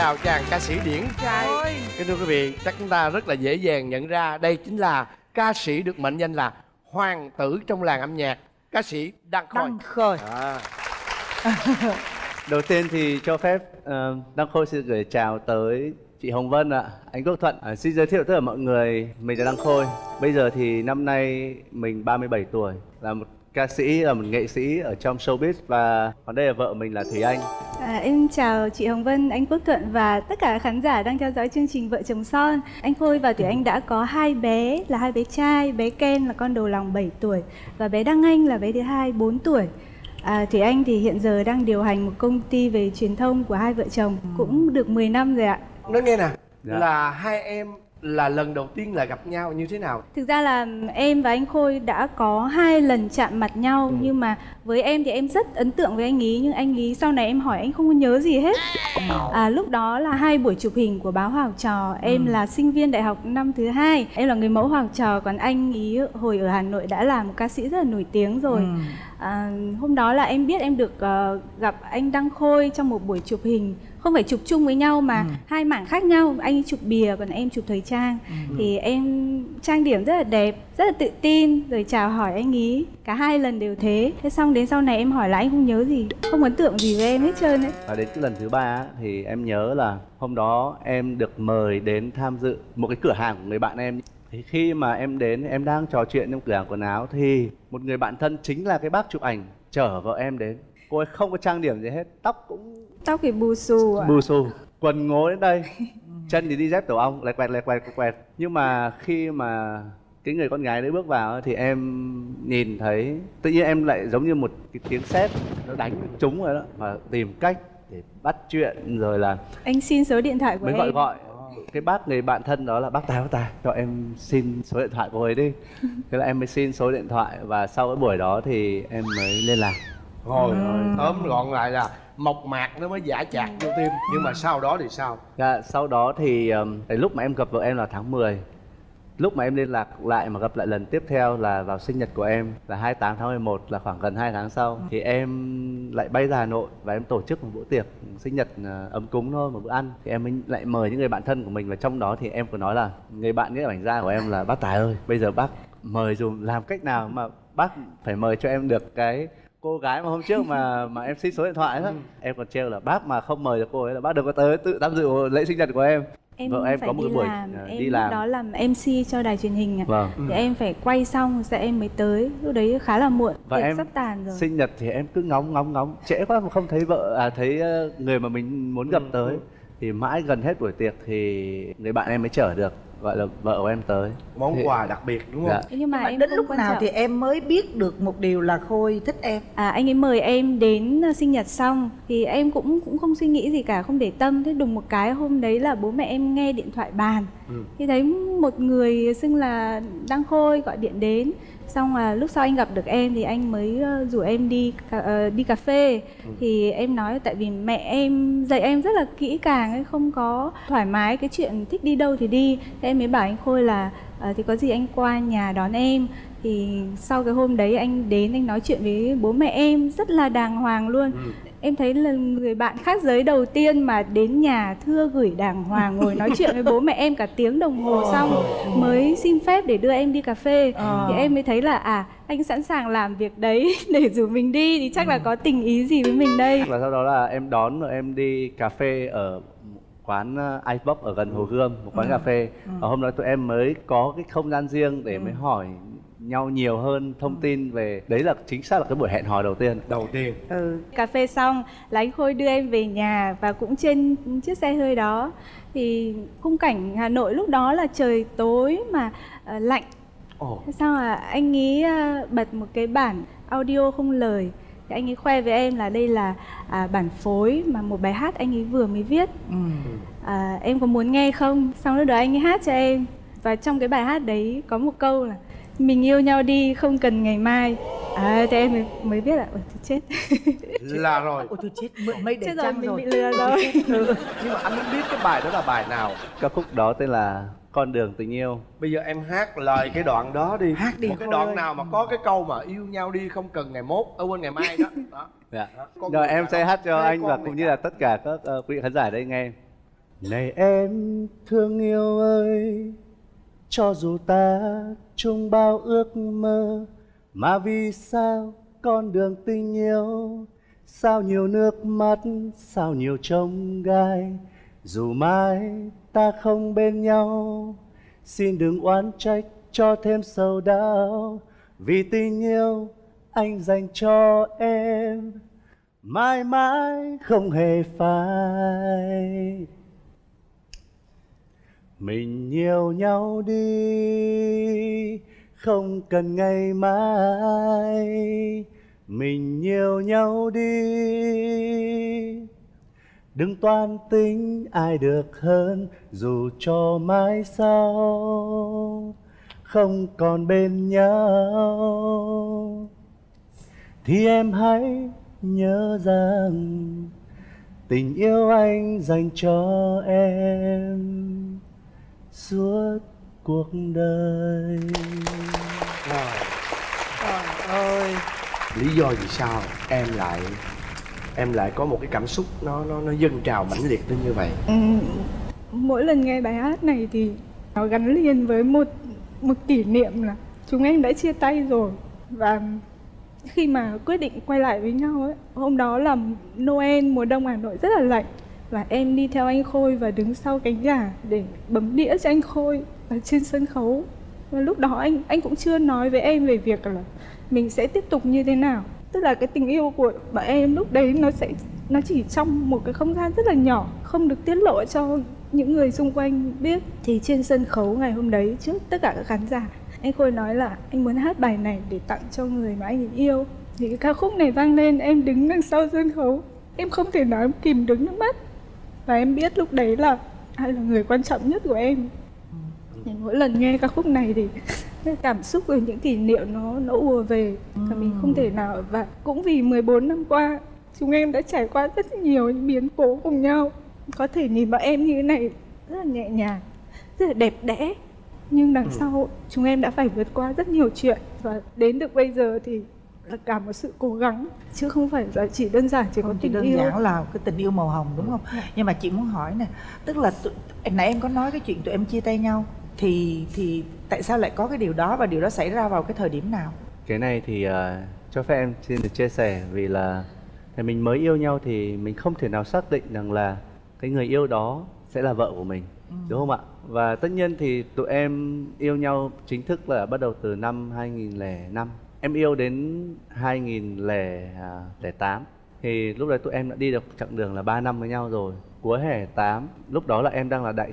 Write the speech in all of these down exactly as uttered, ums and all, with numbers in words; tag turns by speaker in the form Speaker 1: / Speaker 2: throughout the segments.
Speaker 1: chào chàng ca sĩ điển trai.
Speaker 2: Ôi.
Speaker 1: Kính thưa quý vị, chắc chúng ta rất là dễ dàng nhận ra đây chính là ca sĩ được mệnh danh là hoàng tử trong làng âm nhạc, ca sĩ Đăng Khôi.
Speaker 2: Đăng Khôi.
Speaker 1: À.
Speaker 3: Đầu tiên thì cho phép uh, Đăng Khôi xin gửi chào tới chị Hồng Vân ạ, anh Quốc Thuận. À, xin giới thiệu tất cả mọi người, mình là Đăng Khôi. Bây giờ thì năm nay mình ba mươi bảy tuổi, là một ca sĩ, là một nghệ sĩ ở trong showbiz. Và còn đây là vợ mình là Thủy Anh.
Speaker 4: À, em chào chị Hồng Vân, anh Quốc Thuận và tất cả khán giả đang theo dõi chương trình Vợ Chồng Son. Anh Khôi và Thủy Anh đã có hai bé, là hai bé trai. Bé Ken là con đầu lòng bảy tuổi và bé Đăng Anh là bé thứ hai bốn tuổi. À, Thủy Anh thì hiện giờ đang điều hành một công ty về truyền thông của hai vợ chồng, ừ. cũng được mười năm rồi ạ.
Speaker 1: Nói nghe nè,
Speaker 3: Dạ.
Speaker 1: là hai em là lần đầu tiên là gặp nhau như thế nào?
Speaker 4: Thực ra là em và anh Khôi đã có hai lần chạm mặt nhau, ừ. nhưng mà với em thì em rất ấn tượng với anh ý, nhưng anh ý sau này em hỏi anh không có nhớ gì hết. À, lúc đó là hai buổi chụp hình của báo Hoa Học Trò, em ừ. là sinh viên đại học năm thứ hai, em là người mẫu Hoa Học Trò, còn anh ý hồi ở Hà Nội đã là một ca sĩ rất là nổi tiếng rồi. Ừ. À, hôm đó là em biết em được uh, gặp anh Đăng Khôi trong một buổi chụp hình, không phải chụp chung với nhau mà ừ. hai mảng khác nhau, anh ấy chụp bìa còn em chụp thời trang. Ừ. Thì em trang điểm rất là đẹp, rất là tự tin, rồi chào hỏi anh ý, cả hai lần đều thế. Thế xong đến sau này em hỏi là anh không nhớ gì, không ấn tượng gì với em hết trơn ấy.
Speaker 3: Và đến cái lần thứ ba thì em nhớ là hôm đó em được mời đến tham dự một cái cửa hàng của người bạn em. Thì khi mà em đến, em đang trò chuyện trong cửa hàng quần áo thì một người bạn thân chính là cái bác chụp ảnh chở vợ em đến. Cô ấy không có trang điểm gì hết, tóc cũng
Speaker 4: tóc thì bù xù ạ.
Speaker 3: Bù xù, quần ngố đến đây, chân thì đi dép tổ ong, lẹt quẹt lẹt quẹt quẹt. Nhưng mà khi mà cái người con gái đấy bước vào thì em nhìn thấy, tự nhiên em lại giống như một cái tiếng sét nó đánh trúng rồi đó, và tìm cách để bắt chuyện. Rồi là
Speaker 4: anh xin số điện thoại của
Speaker 3: mới
Speaker 4: em.
Speaker 3: gọi gọi cái bác người bạn thân đó là bác Tài, bác Tài cho em xin số điện thoại của ấy đi. Thế là em mới xin số điện thoại và sau cái buổi đó thì em mới liên lạc.
Speaker 1: Rồi, rồi tóm gọn lại là mộc mạc nó mới giả chạc vô tim. Nhưng mà sau đó thì sao?
Speaker 3: Dạ, sau đó thì um, lúc mà em gặp vợ em là tháng mười. Lúc mà em liên lạc lại mà gặp lại lần tiếp theo là vào sinh nhật của em là hai mươi tám tháng mười một, là khoảng gần hai tháng sau. Thì em lại bay ra Hà Nội và em tổ chức một bữa tiệc sinh nhật uh, ấm cúng thôi, một bữa ăn. Thì em lại mời những người bạn thân của mình, và trong đó thì em có nói là người bạn nhiếp ảnh gia của em là bác Tài ơi, bây giờ bác mời dùm làm cách nào mà bác phải mời cho em được cái cô gái mà hôm trước mà mà em xin số điện thoại đó. Ừ. Em còn trêu là bác mà không mời được cô ấy là bác đừng có tới tự tham dự lễ sinh nhật của em.
Speaker 4: Em
Speaker 3: vợ em
Speaker 4: phải
Speaker 3: có một
Speaker 4: đi
Speaker 3: buổi
Speaker 4: làm,
Speaker 3: uh,
Speaker 4: em
Speaker 3: đi làm
Speaker 4: đó làm em xê cho đài truyền hình ạ.
Speaker 3: Vâng.
Speaker 4: Thì ừ. em phải quay xong sẽ em mới tới, lúc đấy khá là muộn,
Speaker 3: và
Speaker 4: tiệc
Speaker 3: em
Speaker 4: sắp tàn rồi.
Speaker 3: Sinh nhật thì em cứ ngóng ngóng ngóng trễ quá mà không thấy vợ, à thấy uh, người mà mình muốn gặp tới. Ừ. Thì mãi gần hết buổi tiệc thì người bạn em mới chở được, gọi là vợ của em tới.
Speaker 1: Món
Speaker 3: thì...
Speaker 1: quà đặc biệt đúng không?
Speaker 3: Dạ.
Speaker 4: Nhưng mà,
Speaker 2: Nhưng mà
Speaker 4: em
Speaker 2: đến lúc nào
Speaker 4: trọng.
Speaker 2: thì em mới biết được một điều là Khôi thích em?
Speaker 4: À, anh ấy mời em đến sinh nhật xong thì em cũng cũng không suy nghĩ gì cả, không để tâm. Thế đùng một cái hôm đấy là bố mẹ em nghe điện thoại bàn. Ừ. Thì thấy một người xưng là Đăng Khôi gọi điện đến. Xong là lúc sau anh gặp được em thì anh mới rủ em đi uh, đi cà phê. Ừ. Thì em nói tại vì mẹ em dạy em rất là kỹ càng ấy, không có thoải mái cái chuyện thích đi đâu thì đi. Thế em mới bảo anh Khôi là uh, thì có gì anh qua nhà đón em. Thì sau cái hôm đấy anh đến anh nói chuyện với bố mẹ em rất là đàng hoàng luôn. Ừ. Em thấy là người bạn khác giới đầu tiên mà đến nhà thưa gửi đàng hoàng, ngồi nói chuyện với bố mẹ em cả tiếng đồng hồ xong mới xin phép để đưa em đi cà phê. Thì em mới thấy là à, anh sẵn sàng làm việc đấy để rủ mình đi thì chắc là có tình ý gì với mình đây.
Speaker 3: Và sau đó là em đón rồi em đi cà phê ở quán Icebox ở gần Hồ Gươm, một quán ừ. cà phê. Ừ. Ở hôm đó tụi em mới có cái không gian riêng để ừ. mới hỏi nhau nhiều hơn thông tin về, đấy là chính xác là cái buổi hẹn hò đầu tiên.
Speaker 1: Đầu tiên.
Speaker 4: Ừ. Cà phê xong là anh Khôi đưa em về nhà và cũng trên chiếc xe hơi đó thì khung cảnh Hà Nội lúc đó là trời tối mà uh, lạnh. Oh. Thế sao là anh ấy uh, bật một cái bản audio không lời. Thì anh ấy khoe với em là đây là à, bản phối mà một bài hát anh ấy vừa mới viết. Ừ. À, em có muốn nghe không? Xong lúc đó anh ấy hát cho em. Và trong cái bài hát đấy có một câu là mình yêu nhau đi không cần ngày mai. À, thì em mới, mới biết là ôi tôi chết.
Speaker 1: Là rồi.
Speaker 2: Ôi tôi chết, mượn mây để
Speaker 4: chết rồi,
Speaker 2: trăng
Speaker 4: mình
Speaker 2: rồi.
Speaker 4: bị lừa rồi.
Speaker 1: Nhưng mà anh muốn biết cái bài đó là bài nào?
Speaker 3: Ca khúc đó tên là Con đường tình yêu.
Speaker 1: Bây giờ em hát lời cái đoạn đó đi.
Speaker 2: Hát đi.
Speaker 1: Một cái đoạn nào mà có cái câu mà yêu nhau đi không cần ngày mốt, ở quên ngày mai đó. Đó.
Speaker 3: Dạ. Rồi em sẽ hát cho anh và cũng như là tất cả các uh, quý vị khán giả đây nghe. Này em thương yêu ơi, cho dù ta chung bao ước mơ, mà vì sao con đường tình yêu, sao nhiều nước mắt, sao nhiều chông gai. Dù mai ta không bên nhau, xin đừng oán trách cho thêm sầu đau. Vì tình yêu anh dành cho em mãi mãi không hề phai. Mình yêu nhau đi, không cần ngày mai. Mình yêu nhau đi, đừng toan tính ai được hơn. Dù cho mai sau không còn bên nhau, thì em hãy nhớ rằng tình yêu anh dành cho em suốt cuộc đời.
Speaker 1: Trời ơi, lý do vì sao em lại em lại có một cái cảm xúc nó nó nó dâng trào mãnh liệt đến như vậy?
Speaker 4: Ừ, mỗi lần nghe bài hát này thì nó gắn liền với một một kỷ niệm là chúng em đã chia tay rồi, và khi mà quyết định quay lại với nhau ấy, hôm đó là Noel mùa đông Hà Nội rất là lạnh, và em đi theo anh Khôi và đứng sau cánh gà để bấm đĩa cho anh Khôi ở trên sân khấu. Và lúc đó anh anh cũng chưa nói với em về việc là mình sẽ tiếp tục như thế nào. Tức là cái tình yêu của bọn em lúc đấy nó sẽ nó chỉ trong một cái không gian rất là nhỏ, không được tiết lộ cho những người xung quanh biết. Thì trên sân khấu ngày hôm đấy, trước tất cả các khán giả, anh Khôi nói là anh muốn hát bài này để tặng cho người mà anh yêu. Thì cái ca khúc này vang lên, em đứng đằng sau sân khấu, em không thể nói kìm được nước mắt. Và em biết lúc đấy là ai là người quan trọng nhất của em. Thì mỗi lần nghe ca khúc này thì cái cảm xúc rồi những kỷ niệm nó nó ùa về, và mình không thể nào. Và cũng vì mười bốn năm qua chúng em đã trải qua rất nhiều những biến cố cùng nhau. Có thể nhìn bọn em như thế này rất là nhẹ nhàng, rất là đẹp đẽ, nhưng đằng ừ. sau chúng em đã phải vượt qua rất nhiều chuyện, và đến được bây giờ thì là cả một sự cố gắng, chứ không phải là chỉ đơn giản chỉ
Speaker 2: không
Speaker 4: có
Speaker 2: chỉ
Speaker 4: tình
Speaker 2: đơn
Speaker 4: yêu.
Speaker 2: giản là cái tình yêu màu hồng, đúng không?
Speaker 4: Ừ.
Speaker 2: Nhưng mà chị muốn hỏi nè, tức là tụi, nãy em có nói cái chuyện tụi em chia tay nhau, thì thì tại sao lại có cái điều đó, và điều đó xảy ra vào cái thời điểm nào?
Speaker 3: Cái này thì uh, cho phép em xin được chia sẻ, vì là thì mình mới yêu nhau thì mình không thể nào xác định rằng là cái người yêu đó sẽ là vợ của mình, ừ. đúng không ạ? Và tất nhiên thì tụi em yêu nhau chính thức là bắt đầu từ năm hai nghìn lẻ năm. Em yêu đến hai nghìn lẻ tám. Thì lúc đấy tụi em đã đi được chặng đường là ba năm với nhau rồi. Cuối hè tám, lúc đó là em đang là đại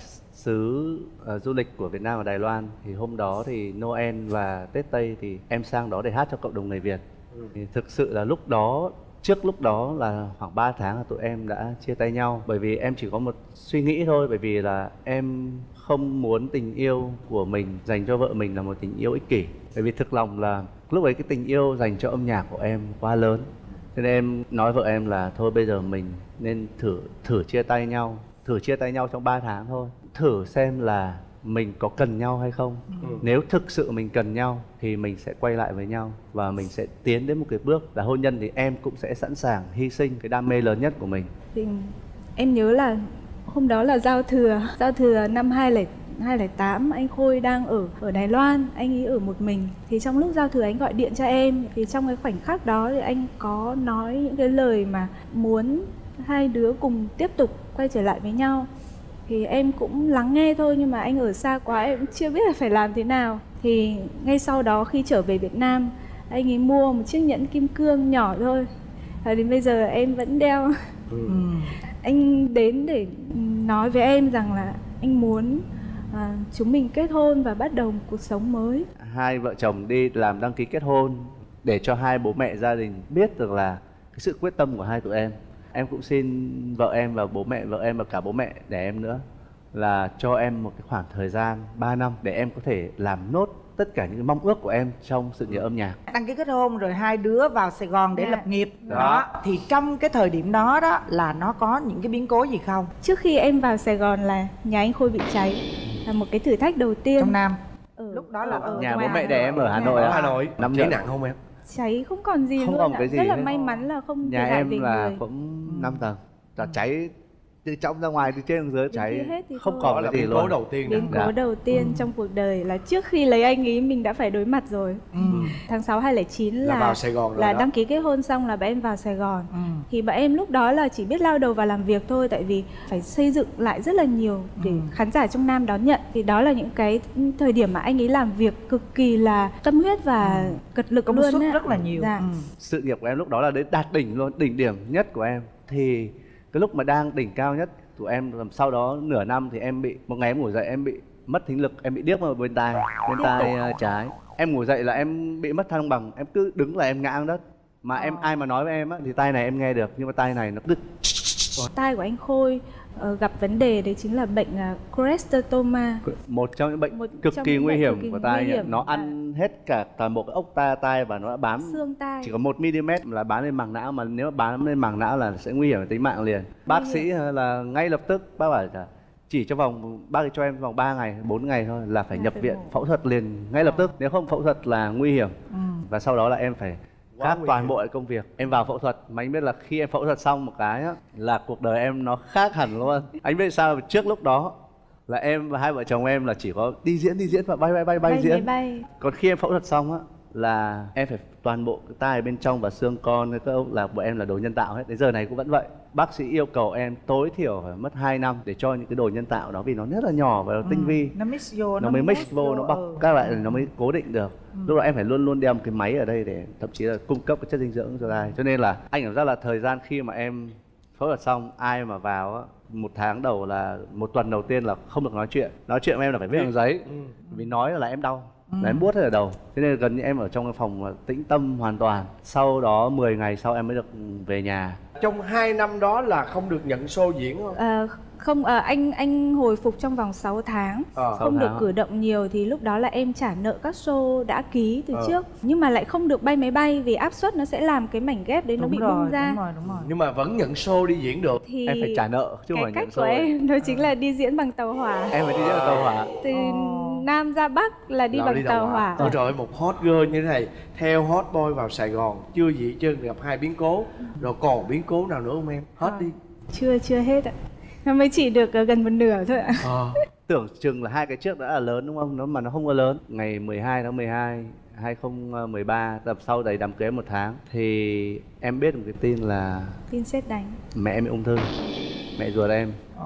Speaker 3: sứ uh, du lịch của Việt Nam và Đài Loan. Thì hôm đó thì Noel và Tết Tây thì em sang đó để hát cho cộng đồng người Việt. ừ. Thì thực sự là lúc đó, trước lúc đó là khoảng ba tháng là tụi em đã chia tay nhau. Bởi vì em chỉ có một suy nghĩ thôi, bởi vì là em không muốn tình yêu của mình dành cho vợ mình là một tình yêu ích kỷ. Bởi vì thực lòng là lúc ấy cái tình yêu dành cho âm nhạc của em quá lớn. Cho nên em nói vợ em là thôi bây giờ mình nên thử thử chia tay nhau. Thử chia tay nhau trong ba tháng thôi. Thử xem là mình có cần nhau hay không. ừ. Nếu thực sự mình cần nhau thì mình sẽ quay lại với nhau, và mình sẽ tiến đến một cái bước là hôn nhân. Thì em cũng sẽ sẵn sàng hy sinh cái đam mê lớn nhất của mình.
Speaker 4: Thì em nhớ là hôm đó là giao thừa, giao thừa năm hai nghìn lẻ tám, anh Khôi đang ở ở Đài Loan, anh ấy ở một mình. Thì trong lúc giao thừa anh gọi điện cho em, thì trong cái khoảnh khắc đó thì anh có nói những cái lời mà muốn hai đứa cùng tiếp tục quay trở lại với nhau. Thì em cũng lắng nghe thôi, nhưng mà anh ở xa quá em cũng chưa biết là phải làm thế nào. Thì ngay sau đó khi trở về Việt Nam, anh ấy mua một chiếc nhẫn kim cương nhỏ thôi, và đến bây giờ em vẫn đeo. ừ. Anh đến để nói với em rằng là anh muốn à, chúng mình kết hôn và bắt đầu một cuộc sống mới.
Speaker 3: Hai vợ chồng đi làm đăng ký kết hôn để cho hai bố mẹ gia đình biết được là cái sự quyết tâm của hai tụi em. Em cũng xin vợ em và bố mẹ vợ em và cả bố mẹ đẻ em nữa là cho em một cái khoảng thời gian ba năm để em có thể làm nốt tất cả những cái mong ước của em trong sự nghiệp âm nhạc.
Speaker 2: Đăng ký kết hôn rồi hai đứa vào Sài Gòn để
Speaker 4: yeah.
Speaker 2: lập nghiệp đó.
Speaker 3: đó.
Speaker 2: Thì trong cái thời điểm đó đó là nó có những cái biến cố gì không?
Speaker 4: Trước khi em vào Sài Gòn là nhà anh Khôi bị cháy, là một cái thử thách đầu tiên.
Speaker 2: Trong Nam.
Speaker 4: Ừ.
Speaker 2: Lúc đó là ở
Speaker 3: nhà
Speaker 2: ngoài
Speaker 3: bố mẹ
Speaker 2: Hà
Speaker 3: đẻ
Speaker 2: Nội.
Speaker 3: em ở Hà Nội.
Speaker 1: Ở
Speaker 3: á.
Speaker 1: Hà Nội.
Speaker 3: Năm
Speaker 1: cháy
Speaker 3: trận.
Speaker 1: nặng không em?
Speaker 4: Cháy không còn gì
Speaker 3: Không
Speaker 4: luôn
Speaker 3: còn
Speaker 4: ạ.
Speaker 3: cái gì
Speaker 4: Rất là
Speaker 3: hết.
Speaker 4: may mắn là không
Speaker 3: Nhà
Speaker 4: thiệt hại
Speaker 3: em
Speaker 4: về
Speaker 3: là
Speaker 4: người.
Speaker 3: cũng năm tầng. Là cháy từ trong ra ngoài, từ trên xuống dưới
Speaker 4: Đến
Speaker 3: cháy
Speaker 4: khi hết thì
Speaker 3: không
Speaker 4: thôi.
Speaker 3: còn
Speaker 1: Đó là
Speaker 3: cái gì
Speaker 1: biến cố
Speaker 3: luôn.
Speaker 1: đầu tiên.
Speaker 4: Biến
Speaker 3: Dạ.
Speaker 4: cố đầu tiên trong cuộc đời là trước khi lấy anh ấy mình đã phải đối mặt rồi.
Speaker 2: Ừ.
Speaker 4: Tháng sáu hai không không chín
Speaker 1: Là
Speaker 4: là
Speaker 1: vào Sài Gòn rồi
Speaker 4: là
Speaker 1: đó.
Speaker 4: đăng ký kết hôn xong là bọn em vào Sài Gòn.
Speaker 2: Ừ.
Speaker 4: Thì bọn em lúc đó là chỉ biết lao đầu vào làm việc thôi, tại vì phải xây dựng lại rất là nhiều để
Speaker 2: Ừ.
Speaker 4: khán giả trong Nam đón nhận. Thì đó là những cái thời điểm mà anh ấy làm việc cực kỳ là tâm huyết và cật lực
Speaker 2: Công
Speaker 4: luôn
Speaker 2: suất
Speaker 4: á.
Speaker 2: rất là nhiều.
Speaker 4: Dạ.
Speaker 2: Ừ.
Speaker 3: Sự nghiệp của em lúc đó là đến đạt đỉnh luôn, đỉnh điểm nhất của em. Thì cái lúc mà đang đỉnh cao nhất của em, sau đó nửa năm thì em bị, một ngày em ngủ dậy em bị mất thính lực, em bị điếc vào bên tai, bên tai uh, trái. Em ngủ dậy là em bị mất thăng bằng, em cứ đứng là em ngã xuống đất. Mà em ai mà nói với em á thì tai này em nghe được, nhưng mà tai này nó cứ
Speaker 4: Tai của anh Khôi ờ, gặp vấn đề đấy chính là bệnh uh, cholesteatoma.
Speaker 3: một trong những bệnh
Speaker 4: Một
Speaker 3: cực
Speaker 4: trong
Speaker 3: kỳ
Speaker 4: những
Speaker 3: nguy
Speaker 4: bệnh
Speaker 3: hiểm
Speaker 4: cực kỳ
Speaker 3: của tai.
Speaker 4: nguy hiểm.
Speaker 3: Nó ăn hết cả toàn bộ cái ốc ta tai và nó đã bám
Speaker 4: Xương tai.
Speaker 3: chỉ có một mi-li-mét là bám lên màng não, mà nếu mà bám lên màng não là sẽ nguy hiểm đến tính mạng liền. Bác sĩ là ngay lập tức bác bảo là chỉ trong vòng bác ấy cho em vòng ba ngày bốn ngày thôi là phải
Speaker 4: Là
Speaker 3: nhập
Speaker 4: phải
Speaker 3: viện
Speaker 4: mổ.
Speaker 3: phẫu thuật liền ngay lập tức, nếu không phẫu thuật là nguy hiểm.
Speaker 2: Ừ.
Speaker 3: Và sau đó là em phải
Speaker 1: Quá
Speaker 3: khác
Speaker 1: nguy
Speaker 3: toàn
Speaker 1: hiểm.
Speaker 3: bộ công việc. Em vào phẫu thuật mà anh biết là khi em phẫu thuật xong một cái á, là cuộc đời em nó khác hẳn luôn. Anh biết sao? Trước lúc đó là em và hai vợ chồng em là chỉ có đi diễn đi diễn và bay bay bay bay,
Speaker 4: Bay máy
Speaker 3: diễn.
Speaker 4: bay.
Speaker 3: Còn khi em phẫu thuật xong á là em phải toàn bộ cái tai bên trong và xương con cái ốc là bọn em là đồ nhân tạo hết. Đến giờ này cũng vẫn vậy. Bác sĩ yêu cầu em tối thiểu phải mất hai năm để cho những cái đồ nhân tạo đó, vì nó rất là nhỏ và nó tinh vi.
Speaker 2: Nó mix vô,
Speaker 3: Nó mới mix vô, nó bọc
Speaker 2: ừ.
Speaker 3: các lại nó mới cố định được. Lúc đó em phải luôn luôn đeo một cái máy ở đây để thậm chí là cung cấp cái chất dinh dưỡng cho tai. Cho nên là anh cảm giác là thời gian khi mà em phẫu thuật xong, ai mà vào á, một tháng đầu là một tuần đầu tiên là không được nói chuyện. Nói chuyện với em là phải viết bằng giấy. Vì nói là em đau, là em buốt hết ở đầu. Thế nên gần như em ở trong cái phòng là tĩnh tâm hoàn toàn. Sau đó mười ngày sau em mới được về nhà.
Speaker 1: Trong hai năm đó là không được nhận show diễn không?
Speaker 4: Ờ, không, ờ, anh anh hồi phục trong vòng sáu tháng.
Speaker 1: Ờ.
Speaker 4: Không được
Speaker 3: tháng.
Speaker 4: cử động nhiều thì lúc đó là em trả nợ các show đã ký từ
Speaker 1: Ờ.
Speaker 4: trước. Nhưng mà lại không được bay máy bay vì áp suất nó sẽ làm cái mảnh ghép đấy nó
Speaker 2: Đúng
Speaker 4: bị
Speaker 2: rồi,
Speaker 4: bung ra.
Speaker 2: đúng rồi, đúng rồi.
Speaker 1: Nhưng mà vẫn nhận show đi diễn được.
Speaker 4: Thì
Speaker 3: Em phải trả nợ chứ không
Speaker 4: cái
Speaker 3: phải nhận
Speaker 4: cách của
Speaker 3: show.
Speaker 4: em đó chính là đi diễn bằng tàu hỏa.
Speaker 3: Em phải đi diễn ở tàu hỏa.
Speaker 4: Từ Nam ra Bắc là đi
Speaker 1: Nào
Speaker 4: bằng
Speaker 1: đi
Speaker 4: tàu hỏa.
Speaker 1: Ôi trời ơi, một hot girl như thế này theo hot boy vào Sài Gòn, chưa gì chưa gặp hai biến cố, rồi còn biến cố nào nữa không em? Hết đi.
Speaker 4: Chưa chưa hết ạ. Nó mới chỉ được ờ, gần một nửa thôi ạ.
Speaker 1: Ờ.
Speaker 3: Tưởng chừng là hai cái trước đã là lớn đúng không? Nó mà nó không có lớn. Ngày mười hai tháng mười hai hai không một ba, tập sau đấy đám cưới một tháng thì em biết một cái tin là
Speaker 4: Tin sét đánh.
Speaker 3: mẹ em bị ung thư. Mẹ ruột em.
Speaker 2: Ờ.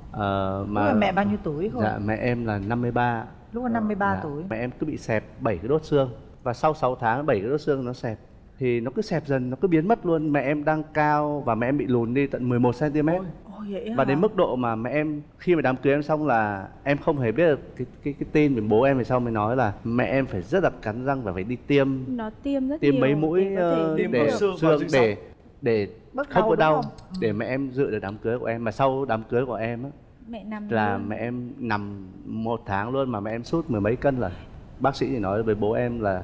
Speaker 3: Ờ,
Speaker 2: Lúc là mẹ bao nhiêu tuổi không?
Speaker 3: Dạ mẹ em là năm mươi ba.
Speaker 2: Lúc là năm mươi ba
Speaker 3: Dạ,
Speaker 2: tuổi.
Speaker 3: mẹ em cứ bị xẹp bảy cái đốt xương. Và sau sáu tháng bảy cái đốt xương nó xẹp. Thì nó cứ xẹp dần, nó cứ biến mất luôn. Mẹ em đang cao và mẹ em bị lùn đi tận mười một xăng ti mét.
Speaker 2: Ồ vậy hả?
Speaker 3: Và đến mức độ mà mẹ em khi mà đám cưới em xong là em không hề biết được cái cái cái tin về bố em, về sau mới nói là mẹ em phải rất là cắn răng và phải đi tiêm
Speaker 4: Nó tiêm rất
Speaker 3: tiêm
Speaker 4: nhiều
Speaker 3: mấy mũi
Speaker 4: để có thể
Speaker 3: ờ,
Speaker 1: Tiêm
Speaker 3: để
Speaker 1: vào xương, vào
Speaker 3: xương
Speaker 1: xương
Speaker 3: để để
Speaker 2: Bớt
Speaker 3: không
Speaker 2: đau,
Speaker 3: có
Speaker 2: đúng
Speaker 3: đau
Speaker 2: không?
Speaker 3: để mẹ em dự được đám cưới của em. Mà sau đám cưới của em á
Speaker 4: mẹ nằm
Speaker 3: là
Speaker 4: luôn.
Speaker 3: mẹ em nằm một tháng luôn mà mẹ em sút mười mấy cân lần. Bác sĩ chỉ nói với bố em là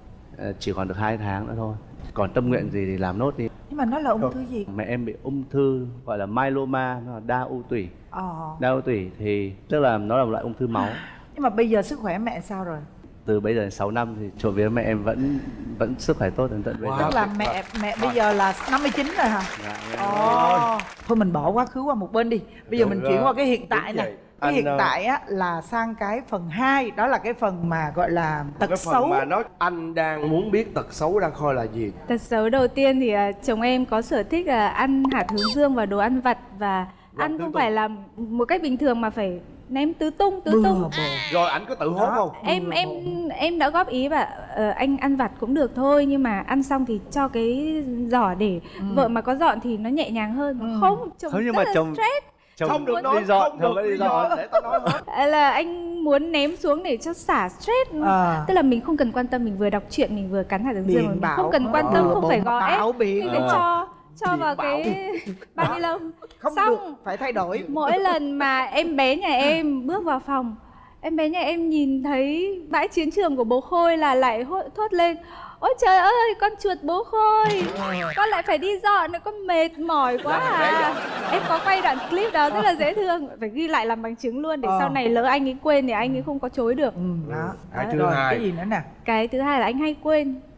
Speaker 3: ờ, chỉ còn được hai tháng nữa thôi, còn tâm nguyện gì thì làm nốt đi.
Speaker 2: Nhưng mà nó là ung thư gì?
Speaker 3: Mẹ em bị ung thư gọi là myeloma, nó là đa u tủy.
Speaker 2: Ờ.
Speaker 3: Đa u tủy thì tức là nó là một loại ung thư máu.
Speaker 2: Nhưng mà bây giờ sức khỏe mẹ sao rồi?
Speaker 3: Từ bây giờ đến sáu năm thì trộm vía mẹ em vẫn vẫn sức khỏe tốt đến tận bây
Speaker 1: Wow.
Speaker 3: giờ.
Speaker 2: Tức là mẹ mẹ bây giờ là năm mươi chín rồi hả?
Speaker 3: Dạ, em-
Speaker 2: Ồ. Thôi mình bỏ quá khứ qua một bên đi. Bây giờ
Speaker 1: Được
Speaker 2: mình
Speaker 1: rồi.
Speaker 2: chuyển qua cái hiện tại
Speaker 1: Đúng
Speaker 2: nè.
Speaker 1: vậy.
Speaker 2: Cái
Speaker 1: Anh,
Speaker 2: hiện
Speaker 1: ờ,
Speaker 2: tại á là sang cái phần hai, đó là cái phần mà gọi là tật
Speaker 1: Cái
Speaker 2: xấu.
Speaker 1: phần mà nói anh đang muốn biết tật xấu đang khôi là gì?
Speaker 4: Tật xấu đầu tiên thì à, chồng em có sở thích là ăn hạt hướng dương và đồ ăn vặt và
Speaker 1: Vặt
Speaker 4: ăn
Speaker 1: tứ
Speaker 4: không
Speaker 1: tung.
Speaker 4: phải là một cách bình thường mà phải ném tứ tung tứ
Speaker 2: Bừa
Speaker 4: tung.
Speaker 2: bộn.
Speaker 1: Rồi ảnh có tự hốt
Speaker 2: Đó.
Speaker 1: không?
Speaker 4: Em em em đã góp ý và ờ, anh ăn vặt cũng được thôi, nhưng mà ăn xong thì cho cái giỏ để vợ mà có dọn thì nó nhẹ nhàng hơn.
Speaker 2: Ừ.
Speaker 4: Không, chồng
Speaker 3: Không, nhưng
Speaker 4: rất
Speaker 3: mà
Speaker 4: là
Speaker 3: chồng-
Speaker 4: stress.
Speaker 3: Chồng
Speaker 1: Không được
Speaker 3: đi
Speaker 1: nói,
Speaker 3: dọn,
Speaker 1: không
Speaker 3: chồng
Speaker 1: được
Speaker 3: đi
Speaker 1: lý
Speaker 3: dọn.
Speaker 1: do để tao nói hết.
Speaker 4: À, là anh muốn ném xuống để cho xả stress.
Speaker 2: À.
Speaker 4: Tức là mình không cần quan tâm, mình vừa đọc truyện mình vừa cắn hạt hướng dương,
Speaker 2: Biện
Speaker 4: mà mình
Speaker 2: bảo.
Speaker 4: không cần quan tâm,
Speaker 2: Bừa
Speaker 4: không
Speaker 2: bộn
Speaker 4: phải gò ép,
Speaker 2: bảo biện.
Speaker 4: mình phải
Speaker 3: Ờ.
Speaker 4: cho cho
Speaker 1: Biện
Speaker 4: vào
Speaker 1: bảo.
Speaker 4: cái bao ni lông.
Speaker 2: Không
Speaker 4: Xong
Speaker 2: được, phải thay đổi.
Speaker 4: mỗi lần mà em bé nhà em bước vào phòng, em bé nhà em nhìn thấy bãi chiến trường của bố Khôi là lại hô- thốt lên: ôi trời ơi, con chuột bố Khôi, con lại phải đi dọn nữa, con mệt mỏi quá à. Em có quay đoạn clip đó rất là dễ thương, phải ghi lại làm bằng chứng luôn để
Speaker 2: Ờ.
Speaker 4: sau này lỡ anh ấy quên thì anh ấy không có chối được.
Speaker 2: Ừ, đó.
Speaker 1: Cái
Speaker 2: Đó,
Speaker 1: thứ
Speaker 2: rồi,
Speaker 1: hai.
Speaker 2: cái gì nữa nè?
Speaker 4: Cái thứ hai là anh hay quên,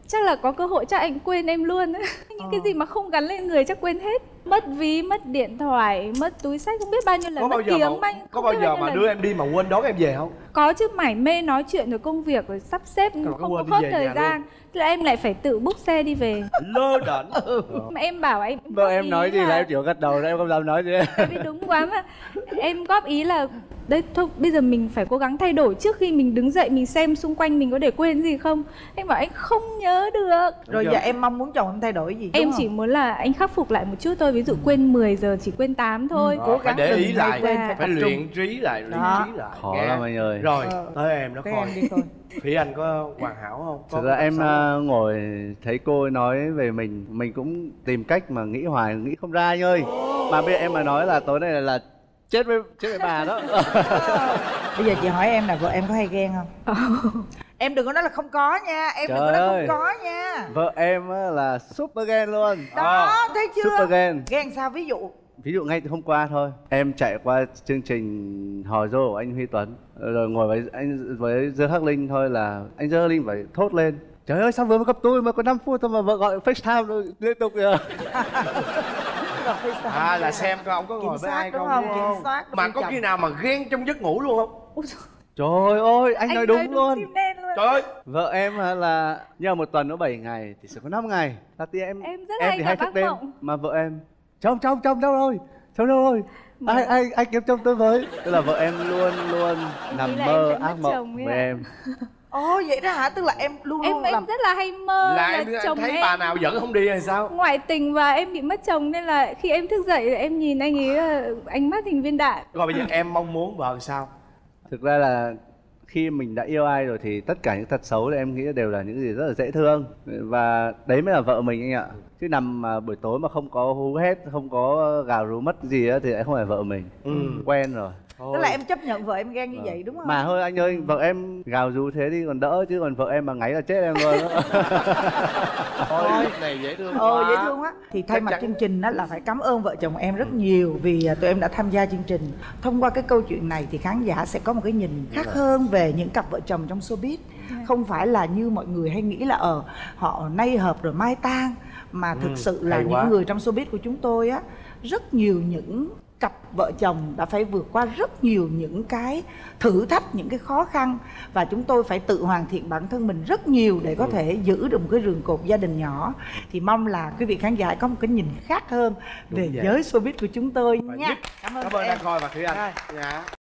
Speaker 4: chắc là có cơ hội chắc anh quên em luôn ấy. Những
Speaker 2: Ờ.
Speaker 4: cái gì mà không gắn lên người chắc quên hết. Mất ví, mất điện thoại, mất túi xách, không biết bao nhiêu lần,
Speaker 1: Có bao
Speaker 4: mất
Speaker 1: giờ
Speaker 4: kiếng
Speaker 1: mà,
Speaker 4: bao
Speaker 1: có
Speaker 4: không
Speaker 1: bao
Speaker 4: biết
Speaker 1: giờ
Speaker 4: bao nhiêu
Speaker 1: mà
Speaker 4: lần.
Speaker 1: đưa em đi mà quên đón em về không?
Speaker 4: Có chứ, mải mê nói chuyện rồi công việc rồi sắp xếp
Speaker 1: có
Speaker 4: không
Speaker 1: quên
Speaker 4: có
Speaker 1: đi
Speaker 4: khớp
Speaker 1: về
Speaker 4: thời
Speaker 1: nhà
Speaker 4: gian. Thế là em lại phải tự book xe đi về.
Speaker 1: Lơ đễnh.
Speaker 4: Mà em bảo em
Speaker 3: Vợ
Speaker 4: góp
Speaker 3: em
Speaker 4: ý
Speaker 3: nói gì là em chỉ có gật đầu đấy, em không dám nói gì.
Speaker 4: Tại vì đúng quá mà. Em góp ý là đấy thôi bây giờ mình phải cố gắng thay đổi trước khi mình đứng dậy mình xem xung quanh mình có để quên gì không. Anh bảo anh không nhớ được.
Speaker 2: Rồi giờ em mong muốn chồng em thay đổi gì?
Speaker 4: Em
Speaker 2: đúng
Speaker 4: chỉ
Speaker 2: không?
Speaker 4: muốn là anh khắc phục lại một chút thôi. Ví dụ quên mười giờ chỉ quên tám thôi.
Speaker 2: Cố
Speaker 1: Ờ, phải
Speaker 2: gắng
Speaker 1: để ý
Speaker 2: đừng hay
Speaker 1: lại,
Speaker 2: quên,
Speaker 1: phải,
Speaker 2: phải tập trung.
Speaker 1: luyện trí lại, luyện
Speaker 2: Đó.
Speaker 1: trí lại.
Speaker 3: Khó
Speaker 1: Nghe.
Speaker 3: lắm anh ơi.
Speaker 1: Rồi,
Speaker 2: Ờ.
Speaker 1: tới em nó
Speaker 2: Cái
Speaker 1: coi.
Speaker 2: em đi coi.
Speaker 1: Thủy Anh có hoàn hảo không? Có
Speaker 3: Thực ra
Speaker 1: có
Speaker 3: em
Speaker 1: tật xấu không?
Speaker 3: à, ngồi thấy cô ấy nói về mình, mình cũng tìm cách mà nghĩ hoài, nghĩ không ra anh ơi. Mà bây giờ em mà nói là tối nay là, là chết với chết với bà đó.
Speaker 2: Bây giờ chị hỏi em là vợ em có hay ghen không? Em đừng có nói là không có nha, em đừng có
Speaker 3: Trời
Speaker 2: nói
Speaker 3: ơi.
Speaker 2: không có nha.
Speaker 3: Vợ em á là super ghen luôn.
Speaker 2: Đó, thấy chưa?
Speaker 3: Super ghen.
Speaker 2: Ghen sao ví dụ?
Speaker 3: Ví dụ ngay từ hôm qua thôi, em chạy qua chương trình hò dô của anh Huy Tuấn, rồi ngồi với anh với Dương Khắc Linh thôi là anh Dương Khắc Linh phải thốt lên: trời ơi sao vừa mới gặp tôi mà có năm phút thôi mà vợ gọi FaceTime rồi liên tục kìa.
Speaker 1: À là xem coi ông có
Speaker 2: Kiểm
Speaker 1: ngồi với
Speaker 2: soát
Speaker 1: ai
Speaker 2: đúng
Speaker 1: không,
Speaker 2: không?
Speaker 1: đúng
Speaker 2: Kiểm
Speaker 1: không?
Speaker 2: soát
Speaker 1: Mà
Speaker 2: với
Speaker 1: có
Speaker 2: chồng.
Speaker 1: khi nào mà ghen trong giấc ngủ luôn không?
Speaker 4: Ôi dồi,
Speaker 3: Trời ơi, anh, nói đúng, luôn.
Speaker 4: tim đen luôn.
Speaker 1: Trời ơi,
Speaker 3: Vợ em á là nhờ một tuần nó bảy ngày thì sẽ có năm ngày là thì em
Speaker 4: Em rất
Speaker 3: em
Speaker 4: hay
Speaker 3: thì
Speaker 4: gặp
Speaker 3: hay thức
Speaker 4: ác
Speaker 3: đêm
Speaker 4: mộng.
Speaker 3: mà vợ em chồng chồng chồng đâu rồi chồng đâu rồi ai ai ai kiếm chồng tôi với, tức là vợ em luôn luôn nằm
Speaker 4: nghĩ là
Speaker 3: mơ
Speaker 4: em sẽ
Speaker 3: ác
Speaker 4: mất
Speaker 3: mộng
Speaker 4: chồng ấy
Speaker 3: với
Speaker 4: ạ.
Speaker 3: em.
Speaker 2: Ồ vậy đó hả? Tức là em luôn
Speaker 4: Em
Speaker 2: luôn
Speaker 4: em
Speaker 2: làm.
Speaker 4: rất là hay mơ
Speaker 1: là
Speaker 4: là,
Speaker 1: em, em
Speaker 4: chồng
Speaker 1: thấy
Speaker 4: em
Speaker 1: bà nào dẫn không đi hay sao?
Speaker 4: ngoại tình và em bị mất chồng, nên là khi em thức dậy em nhìn anh ấy là ánh mắt hình viên đạn.
Speaker 1: Rồi bây giờ em mong muốn vợ sao?
Speaker 3: Thực ra là khi mình đã yêu ai rồi thì tất cả những tật xấu thì em nghĩ đều là những gì rất là dễ thương, và đấy mới là vợ mình anh ạ. Chứ nằm mà buổi tối mà không có hú hét, không có gào rú mất gì á thì lại không phải vợ mình.
Speaker 1: Ừ.
Speaker 3: Quen rồi.
Speaker 2: Tức là em chấp nhận vợ em ghen như vậy đúng không?
Speaker 3: Mà thôi anh ơi, vợ em gào rú thế đi còn đỡ, chứ còn vợ em mà ngáy là chết em luôn đó.
Speaker 1: Thôi này dễ thương
Speaker 2: Ờ
Speaker 1: quá.
Speaker 2: dễ thương quá. Thì thay
Speaker 1: Chắc
Speaker 2: mặt
Speaker 1: chắn.
Speaker 2: chương trình đó là phải cảm ơn vợ chồng em rất nhiều vì à, tụi em đã tham gia chương trình. Thông qua cái câu chuyện này thì khán giả sẽ có một cái nhìn khác hơn về những cặp vợ chồng trong showbiz. Không phải là như mọi người hay nghĩ là ờ họ nay hợp rồi mai tan, mà thực
Speaker 1: Ừ,
Speaker 2: sự là
Speaker 1: hay
Speaker 2: những
Speaker 1: quá.
Speaker 2: người trong showbiz của chúng tôi á, rất nhiều những cặp vợ chồng đã phải vượt qua rất nhiều những cái thử thách, những cái khó khăn, và chúng tôi phải tự hoàn thiện bản thân mình rất nhiều để có thể giữ được một cái rường cột gia đình nhỏ. Thì mong là quý vị khán giả có một cái nhìn khác hơn về
Speaker 1: vậy.
Speaker 2: giới showbiz của chúng tôi
Speaker 1: Và
Speaker 2: nha.
Speaker 1: nhất-
Speaker 2: Cảm ơn
Speaker 1: Cảm
Speaker 2: tụi
Speaker 1: ơn
Speaker 2: em.
Speaker 1: Đăng Khôi và Thủy Anh.
Speaker 2: Rồi.
Speaker 1: Dạ.